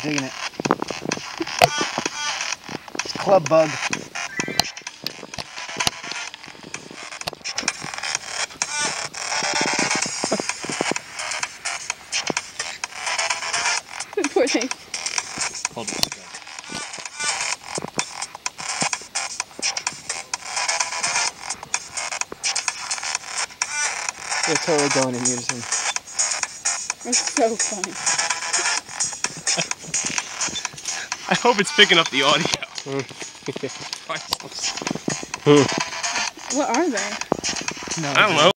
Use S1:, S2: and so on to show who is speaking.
S1: digging it. It's club bug.
S2: Poor thing.
S3: Hold it.
S4: They're totally going in unison.
S2: That's so funny.
S3: I hope it's picking up the audio.
S2: What are they?
S3: I don't know.